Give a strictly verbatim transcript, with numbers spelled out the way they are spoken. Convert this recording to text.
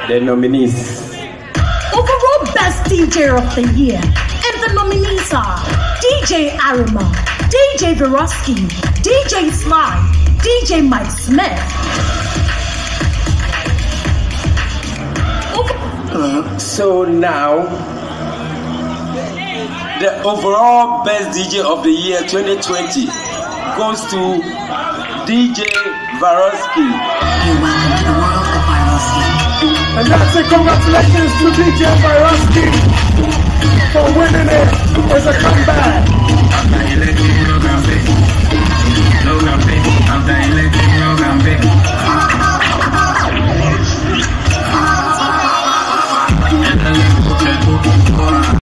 the nominees. Overall Best D J of the Year. And the nominees are D J Arima, D J Veroski, D J Sly, D J Mike Smith. Uh, so now, the overall Best D J of the Year twenty twenty goes to D J Veroski. You're welcome to the world of Veroski. And that's it. Congratulations to D J Veroski for winning it as a comeback.